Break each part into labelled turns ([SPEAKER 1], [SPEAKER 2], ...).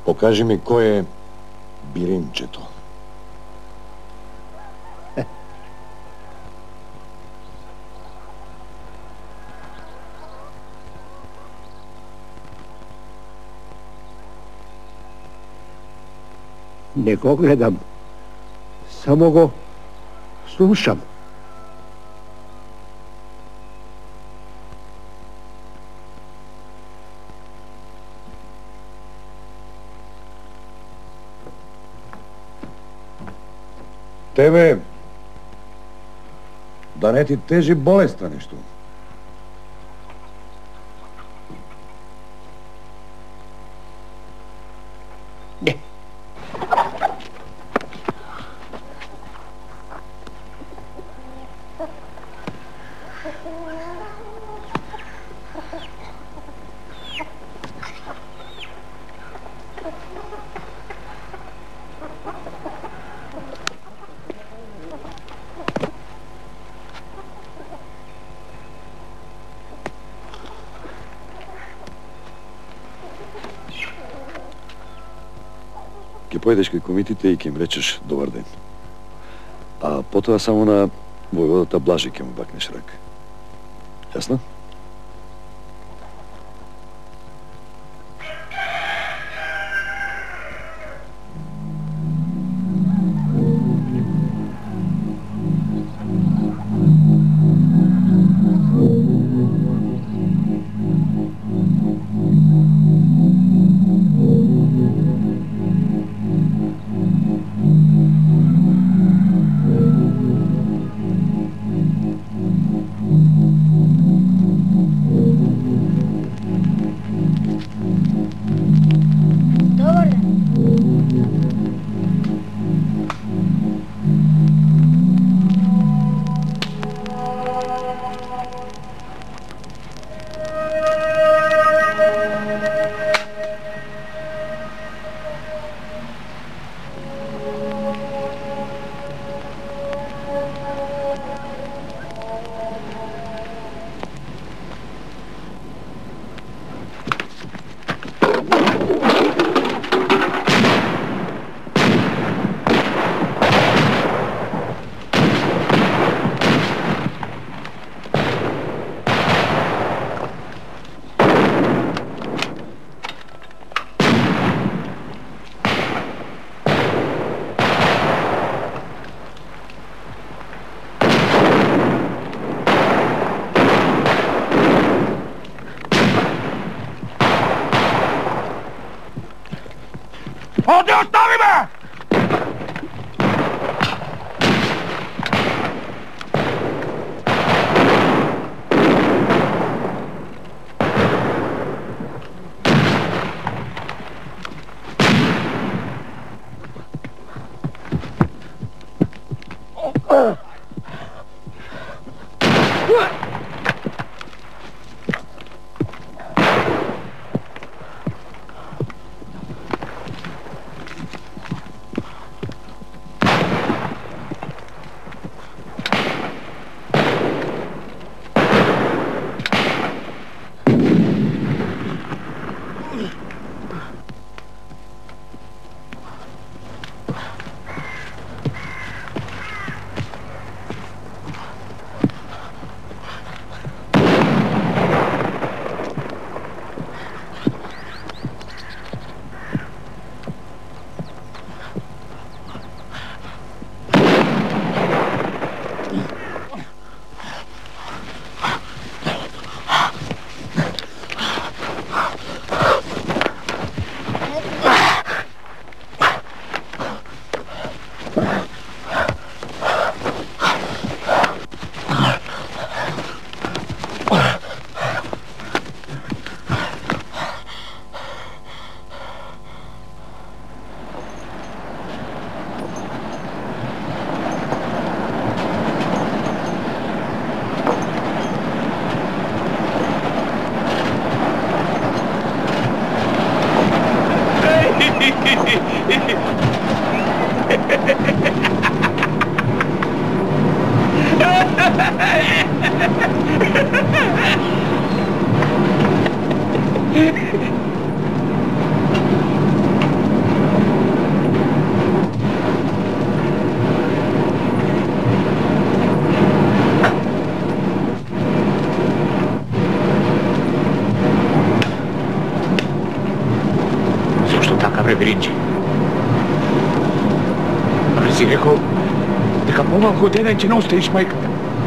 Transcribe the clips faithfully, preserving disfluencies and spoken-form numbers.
[SPEAKER 1] Pokaži mi ko je Birinčeto.
[SPEAKER 2] Ne go gledam, samo go slušam.
[SPEAKER 1] Tebe, da ne ti teži bolestan nešto.
[SPEAKER 2] Ne.
[SPEAKER 1] Ке појдеш кај комитите и ке им речеш добар ден. А потоа само на војводата Блажи ке му бакнеш рак. Јасно?
[SPEAKER 3] Ovdje ostavi me! Ова година ќе не оставиш мајката.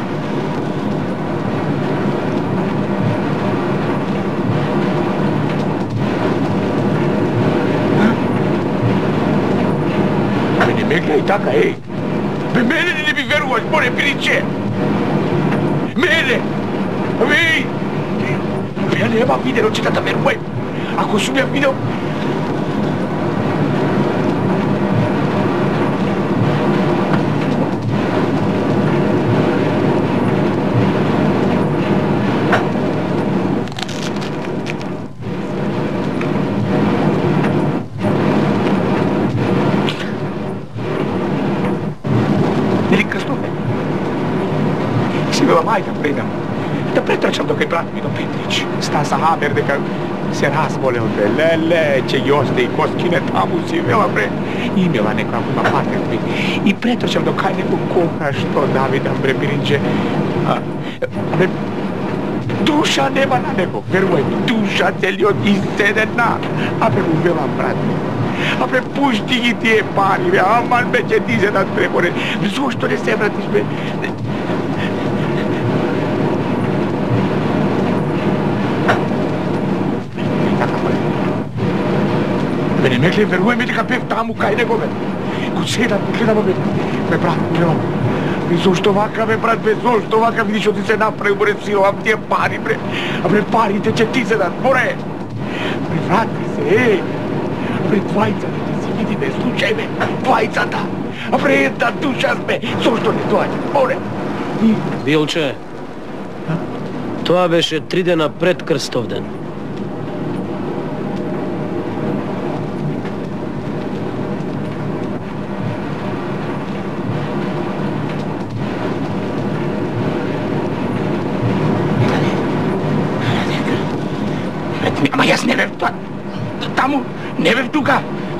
[SPEAKER 3] Абе, не ме гледај така, еј. Бе, мене ли не ми веруваш, море приче? Мене! Абе, еј! Абе, ја нема видено, че да те верувам. Ако сум ја видел... Mai da predam, da pretrčam do kaj brat mi do Petrić. Sta sa Haber дека се разболел, бе, леле, че ги остаи коскине таму си, вела, бре. Имела некоја има патенти. И претрчам до кај него кока, што Давидам, бре, Пиринче. А, бре, душа нема на него, верувај ми, душа целиот изседена. А бре, му вела, брат ми. А бре, пушти ги тие пари, бе, аман бе, че ти седат препоре. Зошто не се вратиш, бе? Бе, не ме гледа, верувай ме дека бев таму кај него, бе. Го седам, го гледам, бе. Бе, брат, гледам. Бе, зошто вака, бе, брат, бе, зошто вака, видиш, што ти се направи, бре, силовам тие пари, бре. А бре, парите че ти се дат, море. Бре, врати се, е. Бре, двајцата, ти си види, бе, случај, бе, двајцата. А бре, една душа сме, зошто не доаѓа, море. И...
[SPEAKER 4] Билче, тоа беше три дена пред Крстовден.
[SPEAKER 3] Ама јас не бев тоа. Таму, не бев тука.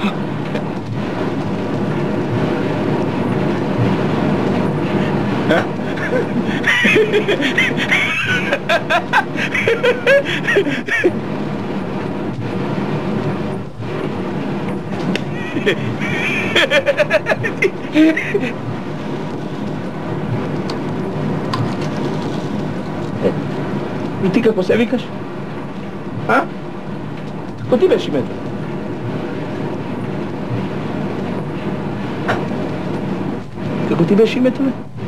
[SPEAKER 3] И ти како се викаш? А? Како ти беше името? Како ти беше името, бе?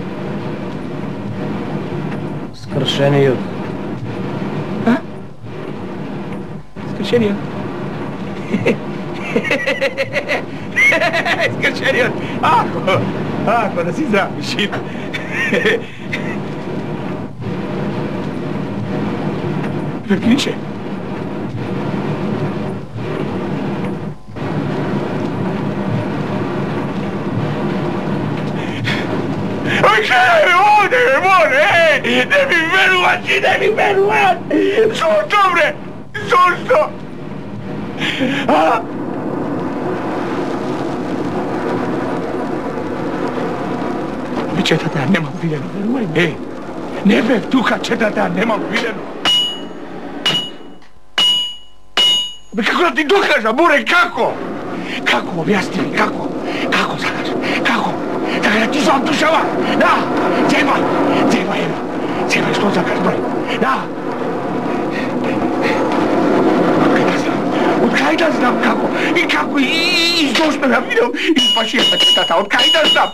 [SPEAKER 4] Скршениот.
[SPEAKER 3] А? Скршениот? Скршениот! Ако! Ако, да си замишим. Бе, Пиринче! Оде, море! Не ми веруваш и не ми веруваш! Зошто, бре? Зошто? А? Четата ја немам видено, верувај ми. Е, не бев тука, четата ја немам видено. Бе, како да ти докажа, море, како? Како, објасни ми, како? Како сакаш? Како? Така да ти сам душава? Да, земај, земај, ева. Земај, што сакаш, бре? Да. Откај да знам, откај да знам како? И како, и, и зошто ја видел испашијата четата, откај да знам?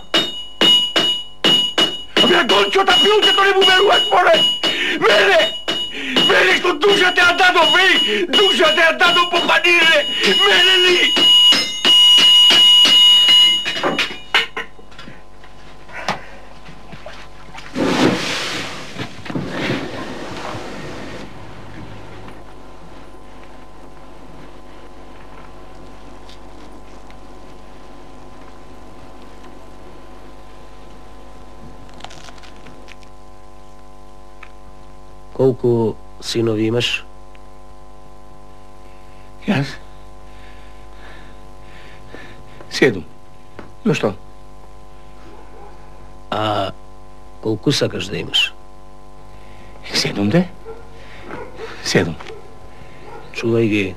[SPEAKER 3] Абе, Дончота Билчето не му веруваш, море! Мене! Мене што душа те ја дадо, веј! Душа те ја дадо по панире! Мене ли?
[SPEAKER 4] Колку синови имаш?
[SPEAKER 3] Јас? Седум. Зошто?
[SPEAKER 4] А колку сакаш да имаш?
[SPEAKER 3] Седум, де? Седум.
[SPEAKER 4] Чувај ги.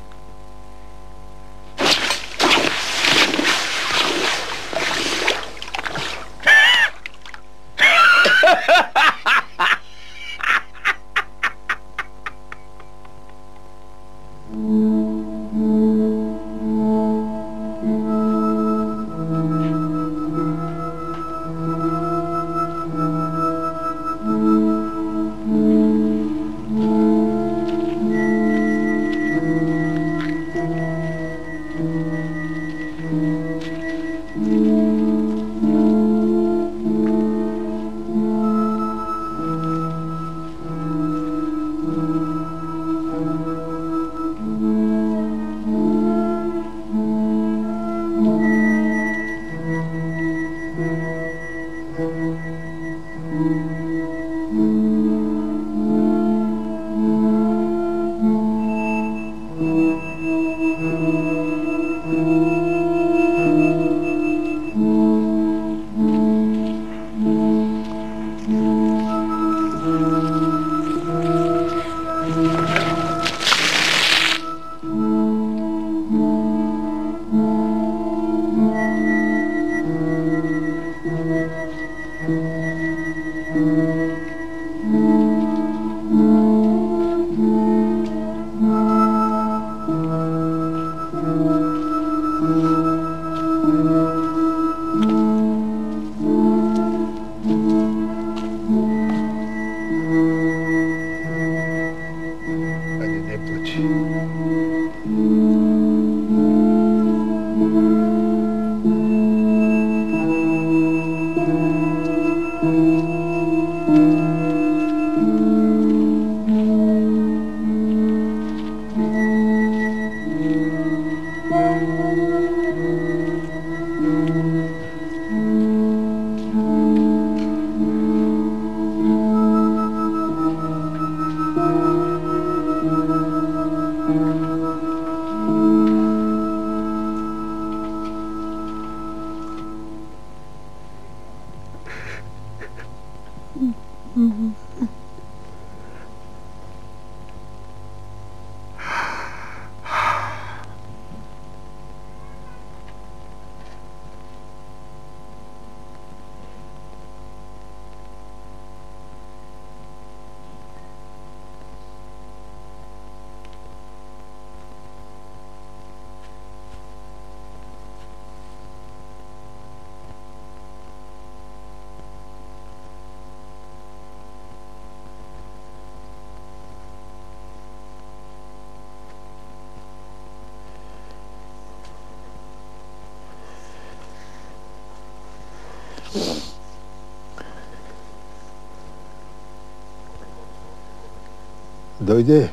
[SPEAKER 2] Dojde?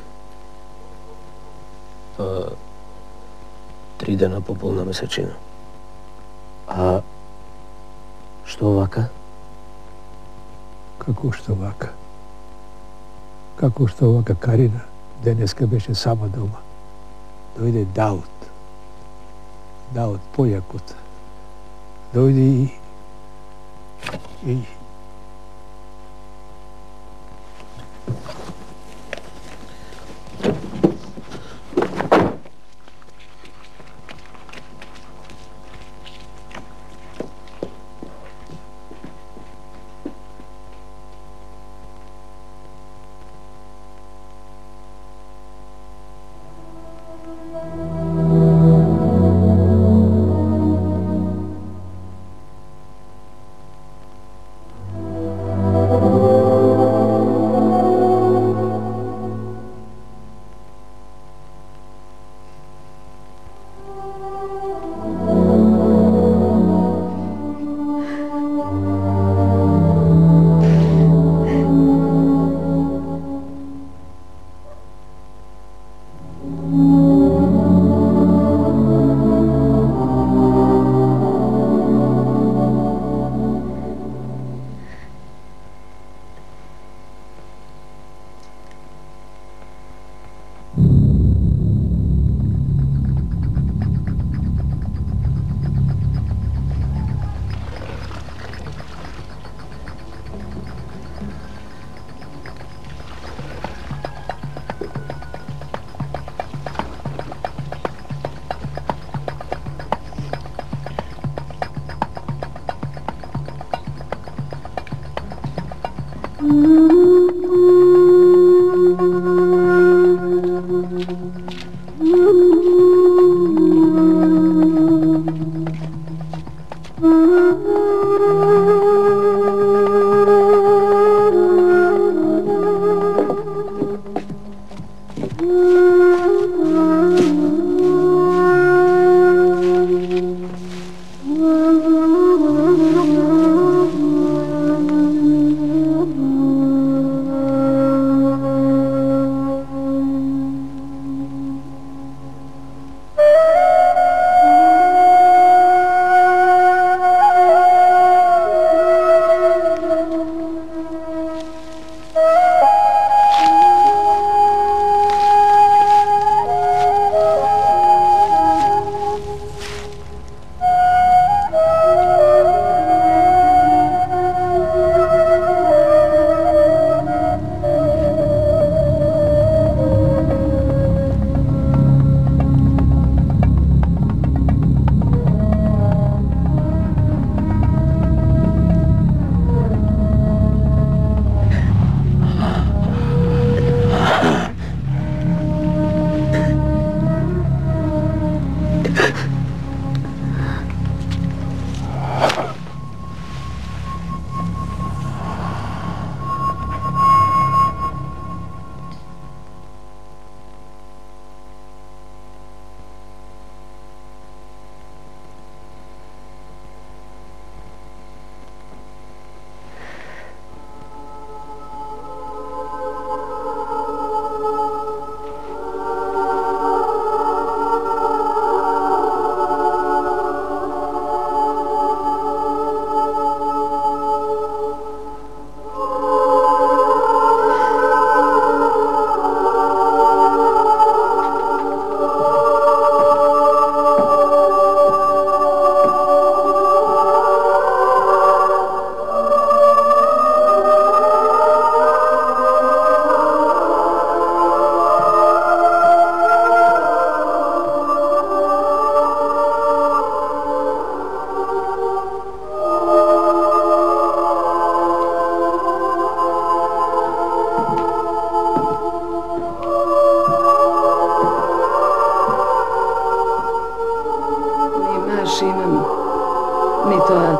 [SPEAKER 4] Pa, tri dana po polna mesečina. A što ovaka?
[SPEAKER 2] Kako što ovaka? Kako što ovaka Karina? Deneska beše sama doma. Dojde Daud. Daud Poljakut. Dojde i... i...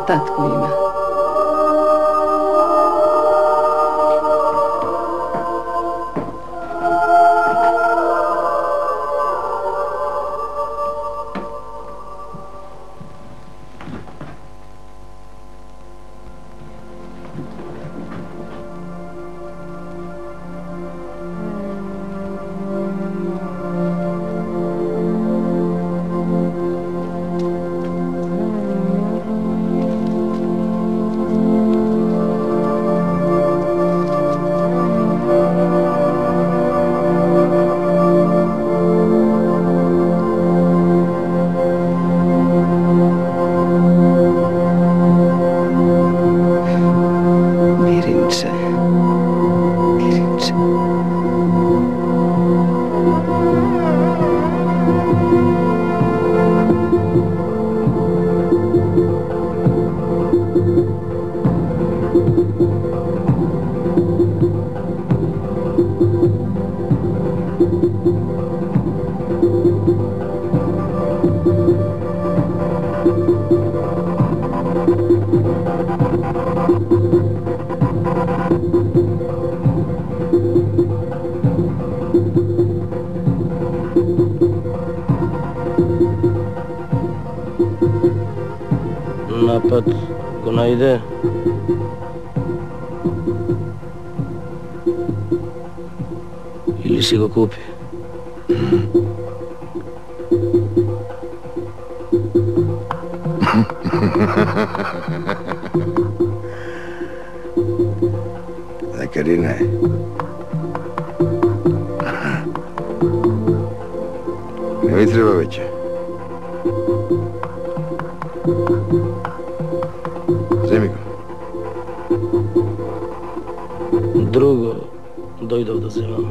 [SPEAKER 5] tatko ima.
[SPEAKER 4] Napad ko najde. Ili si go kupi.
[SPEAKER 1] Da Karina je. Ne mi treba veće. Zemi go.
[SPEAKER 4] Drugo, dojdov da zemam.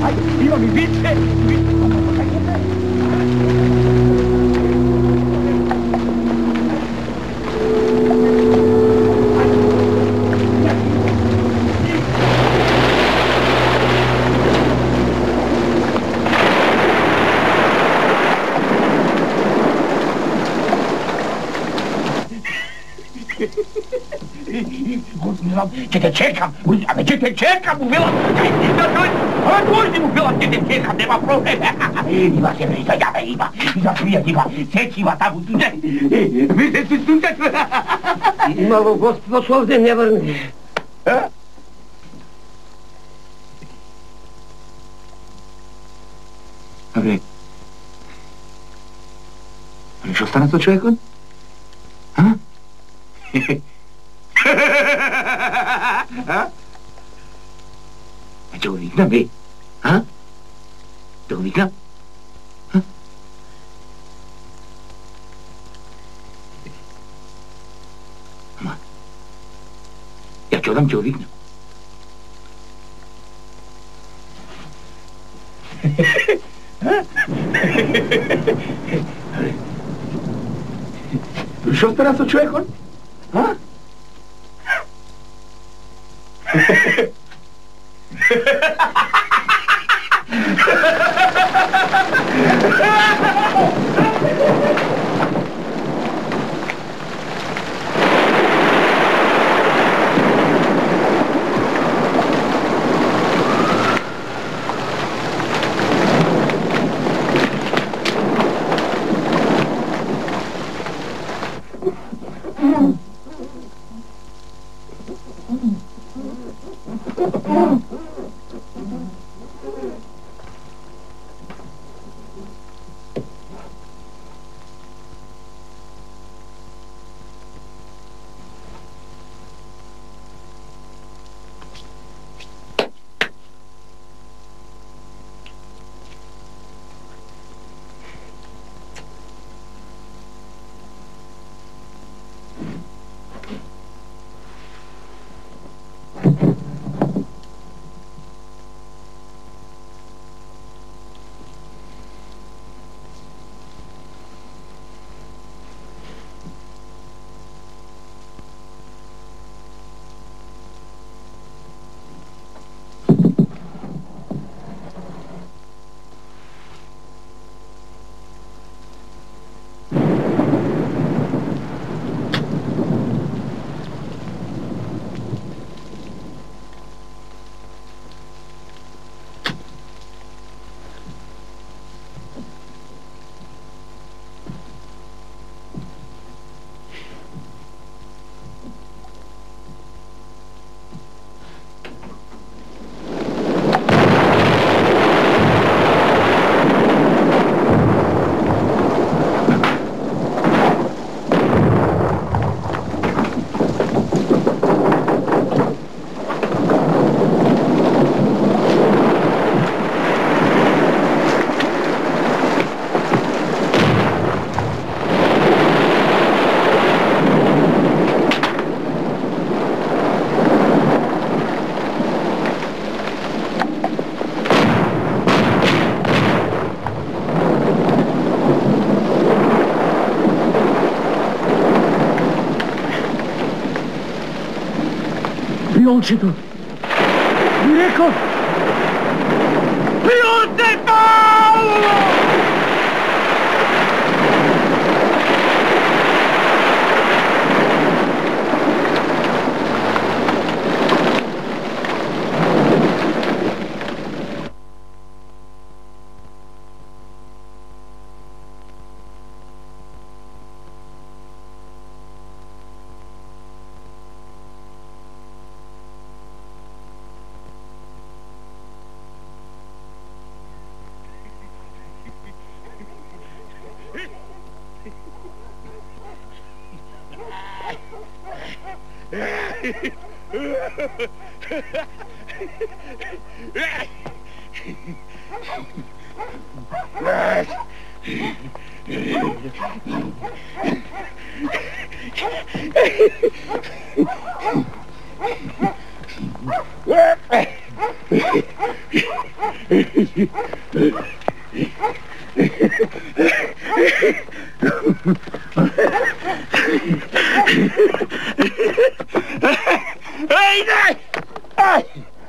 [SPEAKER 3] Aj, ima mi više! Če te čekam, ali če te čekam u vilam, a dođi u vilam, če te čekam, nema problema. Ima se vrista, java ima, ima prijateljiva, sećiva tamo tuđe. Vi se tu tuđe.
[SPEAKER 4] Imalo gospod ovdje ne vrne.
[SPEAKER 3] Abre, ali što stane to čovjekon? A? A? A čo ho viknam, hej? A? Čo ho viknam? A? Ma, ja čo dam, čo ho viknam? Što stane to čovjekon? A?
[SPEAKER 4] Piončito! Rekao!
[SPEAKER 3] Piončito! Ej, daj! Aj!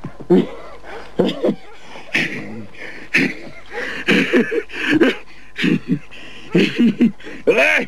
[SPEAKER 3] Ej!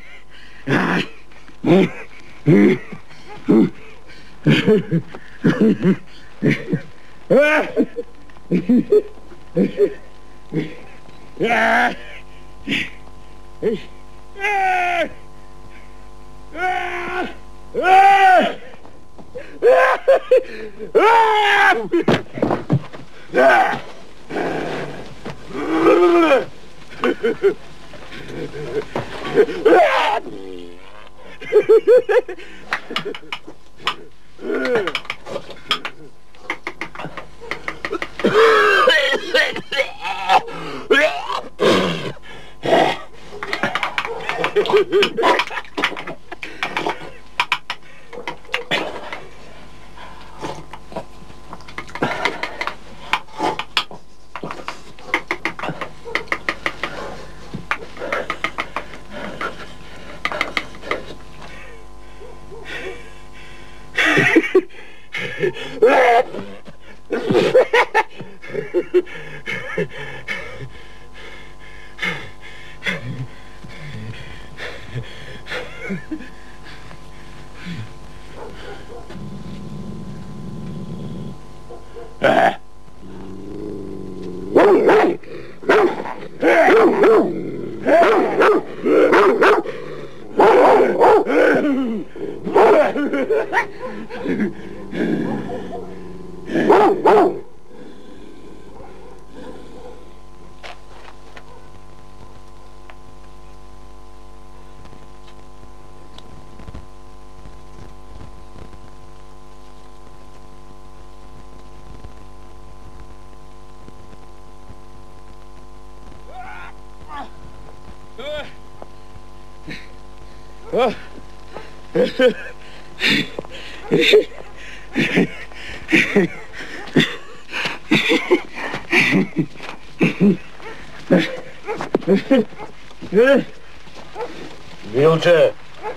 [SPEAKER 4] Bilče!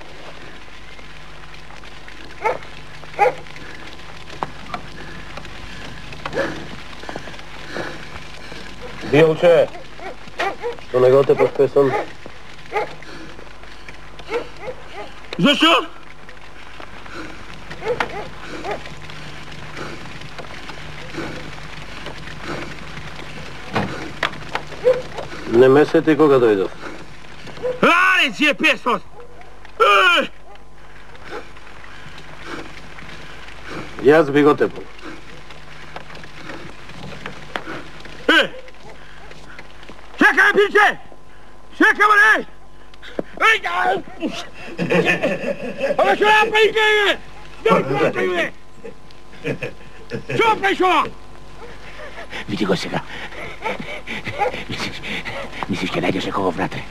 [SPEAKER 4] Bilče! Što ne gote pod pesom?
[SPEAKER 3] Zašto?
[SPEAKER 4] Ne mesete koga dojdov.
[SPEAKER 3] Reci je pesos!
[SPEAKER 4] Jaz bi go tepal.
[SPEAKER 3] Čekaj, Bilče! Čekaj, mare! Ove što ja pa ide! Daj, daj, ide! Što prešao? Vidi go se ga. Misliš, misliš da najdeš nekoga vratre?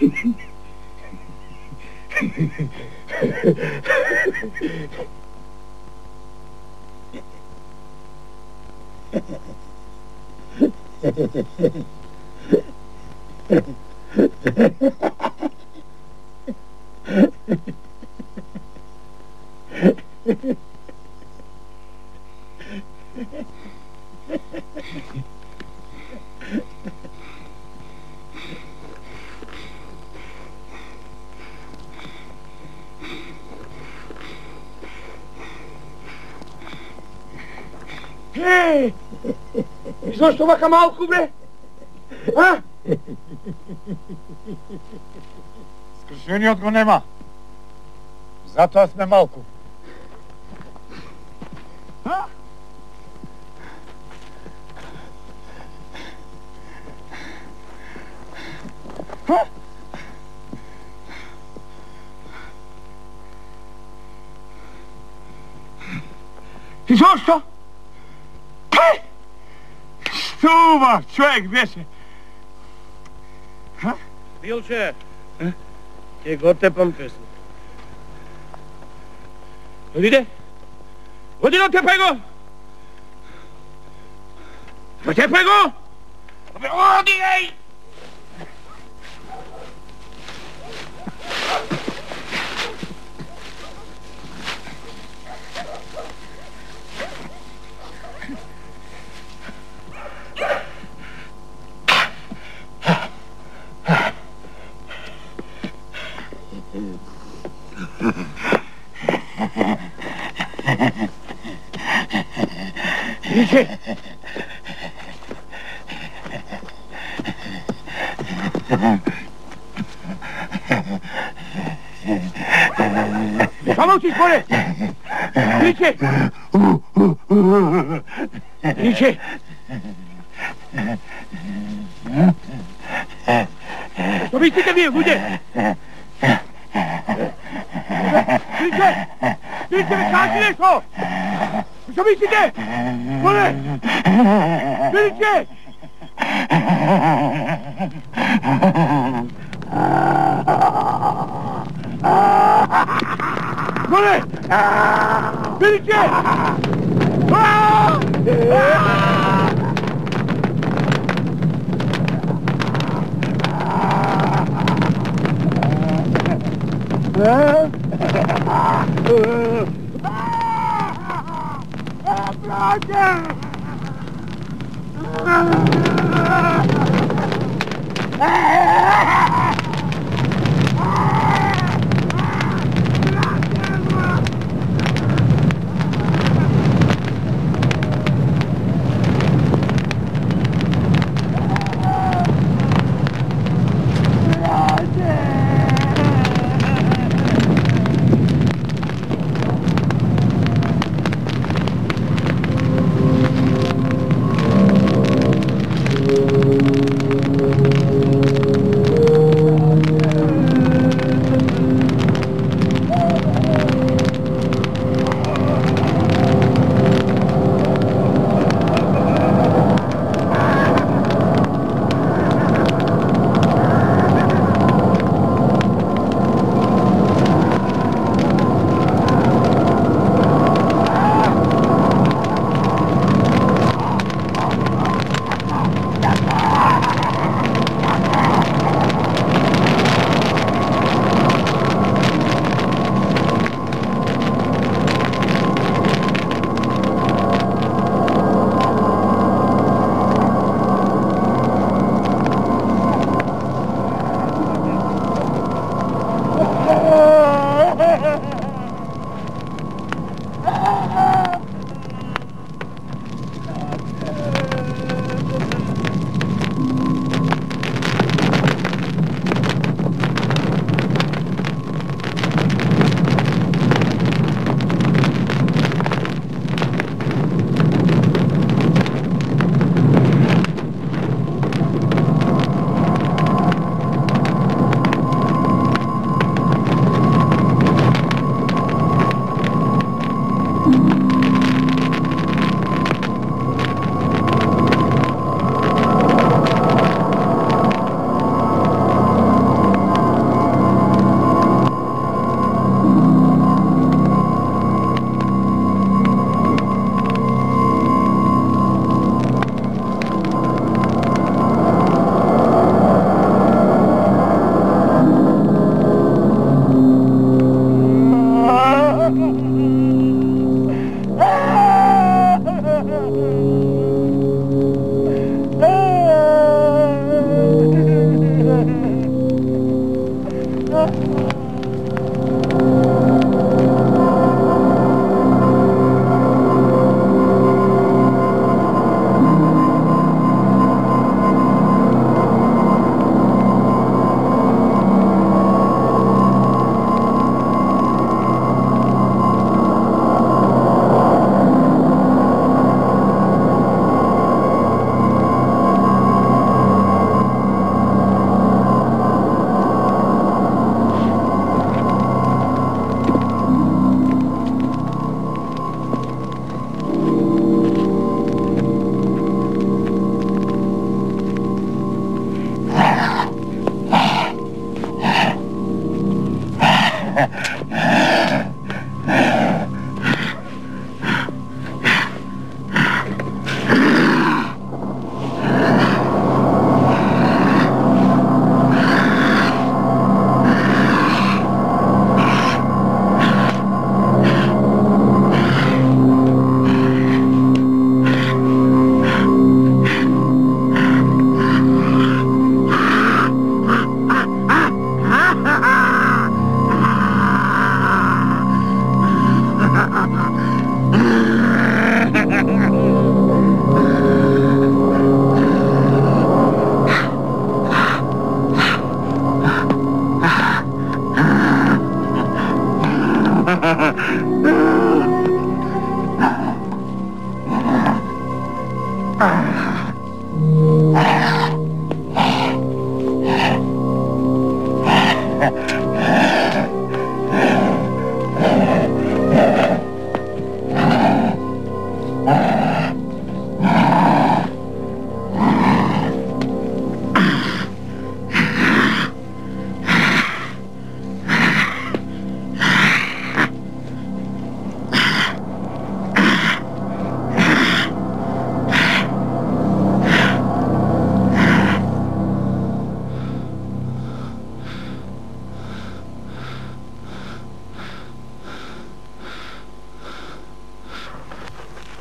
[SPEAKER 3] Ej! I zašto ovaka malku, bre? A?
[SPEAKER 5] Skršeniот го нема. Затоа сме малку.
[SPEAKER 3] А? А? И защо? Стува, човек беше. А?
[SPEAKER 4] Билче, ќе го тепам песна.
[SPEAKER 3] Одиде. Одиде, тепай го. Тепай го. Оди, ей! Ричи! Само учиш, море! Ричи! Ричи! Що мислите вие, луѓе? Ричи! Ричи, ви кажи нешто! Що мислите? Море! Ричи! Море! Ричи!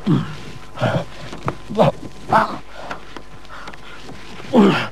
[SPEAKER 3] Ugh.